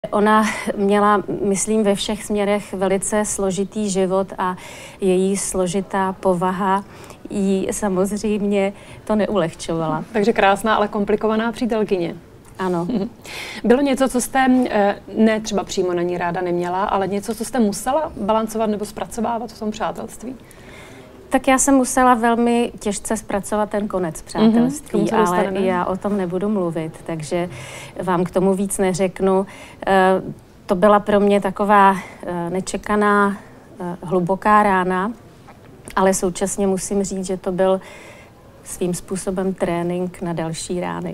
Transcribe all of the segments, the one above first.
Ona měla, myslím, ve všech směrech velice složitý život a její složitá povaha jí samozřejmě to neulehčovala. Takže krásná, ale komplikovaná přítelkyně. Ano. Bylo něco, co jste, ne třeba přímo na ní ráda neměla, ale něco, co jste musela balancovat nebo zpracovávat v tom přátelství? Tak já jsem musela velmi těžce zpracovat ten konec přátelství, ale já o tom nebudu mluvit, takže vám k tomu víc neřeknu. To byla pro mě taková nečekaná, hluboká rána, ale současně musím říct, že to byl svým způsobem trénink na další rány.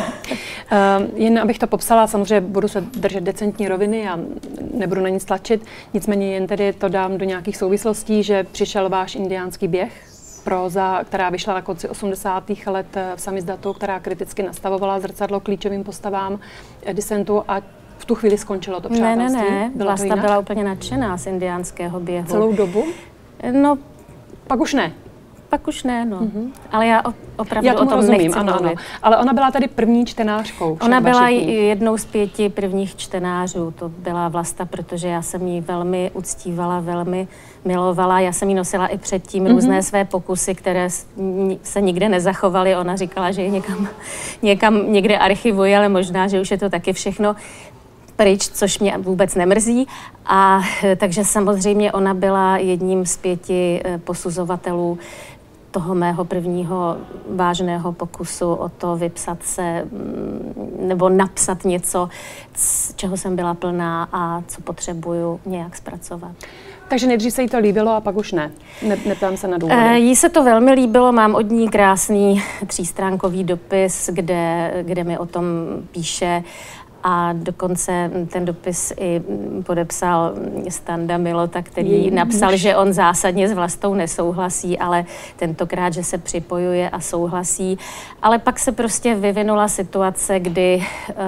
Jen abych to popsala, samozřejmě budu se držet decentní roviny a nebudu na nic tlačit, nicméně jen tedy to dám do nějakých souvislostí, že přišel váš indiánský běh, próza, která vyšla na konci 80. let v samizdatu, která kriticky nastavovala zrcadlo klíčovým postavám disentu a v tu chvíli skončilo to přátelství. Ne, Vlasta byla úplně nadšená z indiánského běhu. Celou dobu? No, pak už ne. Pak už ne, no. Ale já opravdu o tom rozumím, nechci mluvit. Ano. Ale ona byla tady první čtenářkou. Ona byla jednou z 5 prvních čtenářů. To byla Vlasta, protože já jsem ji velmi uctívala, velmi milovala. Já jsem jí nosila i předtím různé své pokusy, které se nikde nezachovaly. Ona říkala, že je někam někde archivuje, ale možná, že už je to taky všechno pryč, což mě vůbec nemrzí. A takže samozřejmě ona byla jedním z 5 posuzovatelů toho mého prvního vážného pokusu o to vypsat se nebo napsat něco, čeho jsem byla plná a co potřebuju nějak zpracovat. Takže nejdřív se jí to líbilo a pak už ne. Neptám se na důvody. Jí se to velmi líbilo, mám od ní krásný 3stránkový dopis, kde mi o tom píše. A dokonce ten dopis i podepsal Standa Milota, který napsal, že on zásadně s Vlastou nesouhlasí, ale tentokrát, že se připojuje a souhlasí. Ale pak se prostě vyvinula situace, kdy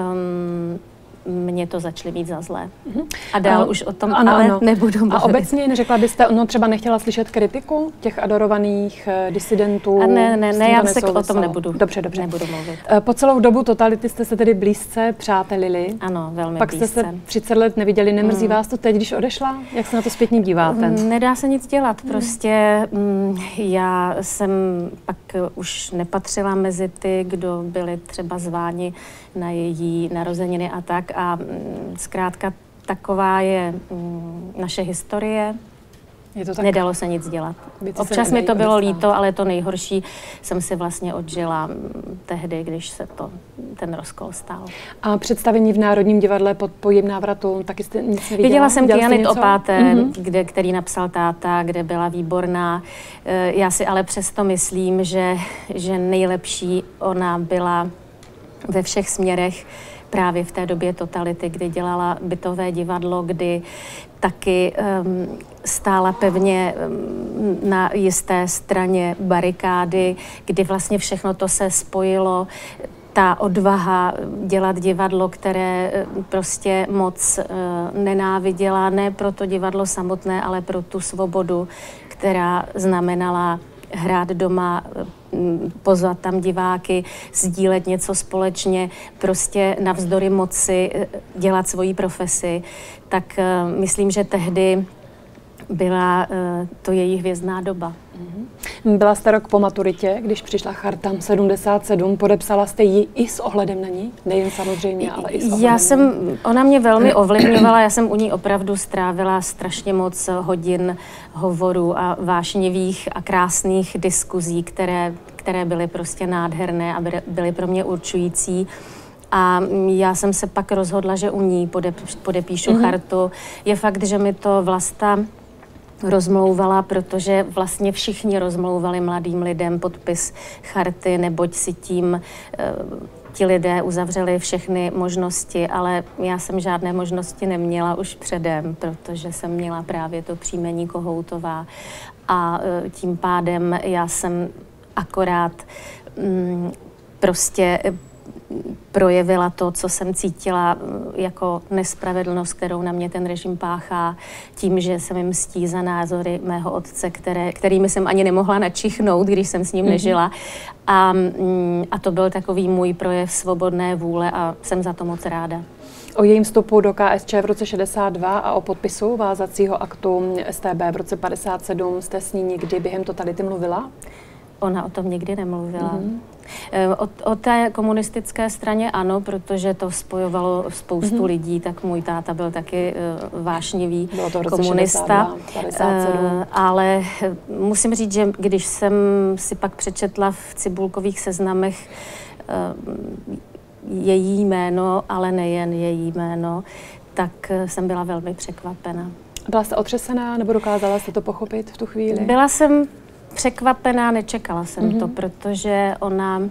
mě to začaly mít za zlé. A dál už o tom nebudu mluvit. A obecně neřekla byste, třeba nechtěla slyšet kritiku těch adorovaných disidentů? Ne, já se o tom nebudu. Dobře. Nebudu mluvit. Po celou dobu totality jste se tedy blízce přátelili. Ano, velmi Pak blízce. Jste se 30 let neviděli. Nemrzí vás to teď, když odešla? Jak se na to zpětně díváte? Nedá se nic dělat. Prostě já jsem pak už nepatřila mezi ty, kdo byli třeba zváni na její narozeniny a tak. A zkrátka taková je naše historie. Je to tak? Nedalo se nic dělat. Občas mi to bylo líto, ale to nejhorší jsem si vlastně odžila tehdy, když se ten rozkol stal. A představení v Národním divadle po jejím návratu, taky jste nic neviděla? Viděla jsem Kyanit Opáté, který napsal táta, kde byla výborná. Já si ale přesto myslím, že nejlepší ona byla ve všech směrech právě v té době totality, kdy dělala bytové divadlo, kdy taky stála pevně na jisté straně barikády, kdy vlastně všechno to se spojilo. Ta odvaha dělat divadlo, které prostě moc nenáviděla, ne pro to divadlo samotné, ale pro tu svobodu, která znamenala hrát doma, pozvat tam diváky, sdílet něco společně, prostě navzdory moci dělat svoji profesi, tak myslím, že tehdy byla to její hvězdná doba. Byla jste rok po maturitě, když přišla Charta 77, podepsala jste ji i s ohledem na ní? Nejen samozřejmě, ale i s ohledem Ona mě velmi ovlivňovala, já jsem u ní opravdu strávila strašně moc hodin hovorů a vášnivých a krásných diskuzí, které byly prostě nádherné a byly pro mě určující. A já jsem se pak rozhodla, že u ní podepíšu Chartu. Je fakt, že mi to Vlasta rozmlouvala, protože vlastně všichni rozmlouvali mladým lidem podpis Charty, neboť si tím ti lidé uzavřeli všechny možnosti, ale já jsem žádné možnosti neměla už předem, protože jsem měla právě to příjmení Kohoutová a tím pádem já jsem akorát prostě projevila to, co jsem cítila jako nespravedlnost, kterou na mě ten režim páchá, tím, že se mi mstí za názory mého otce, kterými jsem ani nemohla načichnout, když jsem s ním nežila. A to byl takový můj projev svobodné vůle a jsem za to moc ráda. O jejím vstupu do KSČ v roce 62 a o podpisu vázacího aktu StB v roce 57 jste s ní nikdy během totality mluvila? Ona o tom nikdy nemluvila. O té komunistické straně ano, protože to spojovalo spoustu lidí, tak můj táta byl taky vášnivý komunista. 57. Ale musím říct, že když jsem si pak přečetla v Cibulkových seznamech její jméno, ale nejen její jméno, tak jsem byla velmi překvapena. Byla jste otřesená, nebo dokázala jste to pochopit v tu chvíli? Byla jsem překvapená, nečekala jsem to, protože ona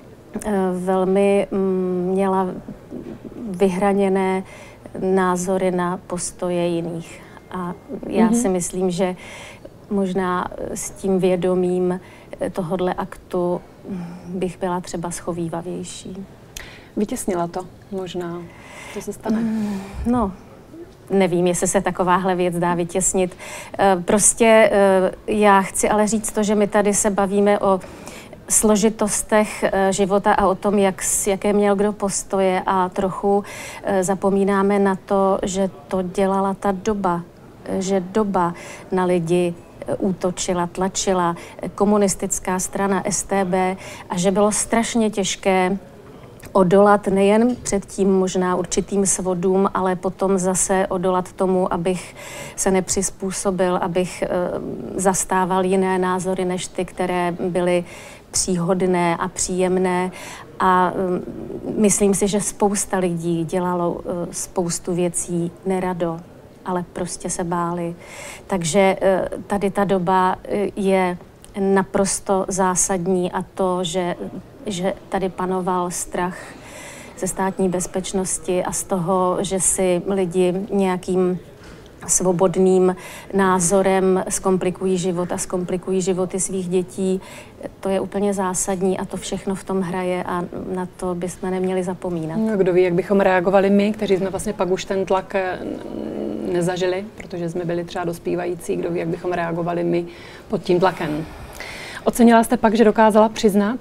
velmi měla vyhraněné názory na postoje jiných. A já si myslím, že možná s tím vědomím tohodle aktu bych byla třeba schovívavější. Vytěsnila to možná. Co se stane? No, nevím, jestli se takováhle věc dá vytěsnit. Prostě já chci ale říct to, že my tady se bavíme o složitostech života a o tom, jaké měl kdo postoje a trochu zapomínáme na to, že to dělala ta doba, že doba na lidi útočila, tlačila, komunistická strana StB a že bylo strašně těžké odolat nejen před tím možná určitým svodům, ale potom zase odolat tomu, abych se nepřizpůsobil, abych zastával jiné názory než ty, které byly příhodné a příjemné. A myslím si, že spousta lidí dělalo spoustu věcí nerado, ale prostě se báli. Takže tady ta doba je naprosto zásadní a to, že tady panoval strach ze státní bezpečnosti a z toho, že si lidi nějakým svobodným názorem zkomplikují život a zkomplikují životy svých dětí, to je úplně zásadní a to všechno v tom hraje a na to bychom neměli zapomínat. No, kdo ví, jak bychom reagovali my, kteří jsme vlastně pak už ten tlak nezažili, protože jsme byli třeba dospívající, kdo ví, jak bychom reagovali my pod tím tlakem. Ocenila jste pak, že dokázala přiznat,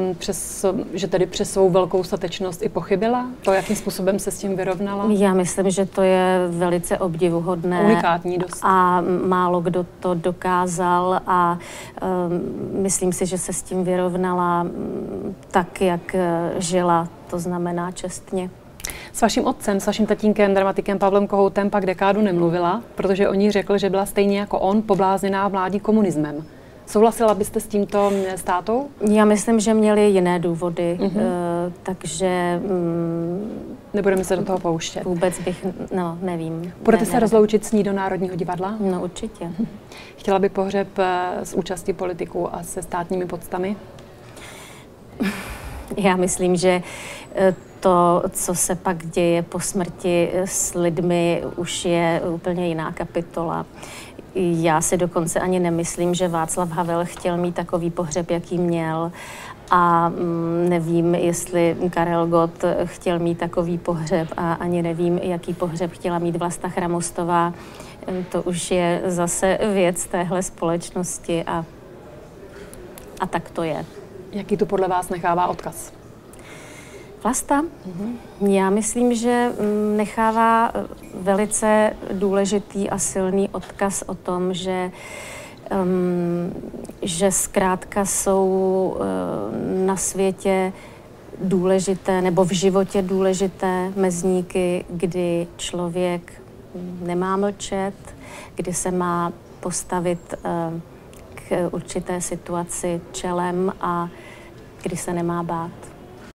že tedy přes svou velkou statečnost i pochybila? To, jakým způsobem se s tím vyrovnala? Já myslím, že to je velice obdivuhodné. Unikátní dost. A málo kdo to dokázal a myslím si, že se s tím vyrovnala tak, jak žila, to znamená čestně. S vaším otcem, s vaším tatínkem, dramatikem Pavlem Kohoutem pak dekádu nemluvila, protože o ní řekl, že byla stejně jako on poblázněná vládí komunismem. Souhlasila byste s tímto s tátou? Já myslím, že měli jiné důvody, takže... Nebudeme se do toho pouštět. Vůbec bych, nevím. Budete se rozloučit s ní do Národního divadla? No určitě. Chtěla by pohřeb s účastí politiků a se státními poctami? Já myslím, že to, co se pak děje po smrti s lidmi, už je úplně jiná kapitola. Já si dokonce ani nemyslím, že Václav Havel chtěl mít takový pohřeb, jaký měl. A nevím, jestli Karel Gott chtěl mít takový pohřeb a ani nevím, jaký pohřeb chtěla mít Vlasta Chramostová. To už je zase věc téhle společnosti a tak to je. Jaký tu podle vás nechává odkaz? Vlasta? Já myslím, že nechává velice důležitý a silný odkaz o tom, že zkrátka jsou na světě důležité nebo v životě důležité mezníky, kdy člověk nemá mlčet, kdy se má postavit k určité situaci čelem a kdy se nemá bát.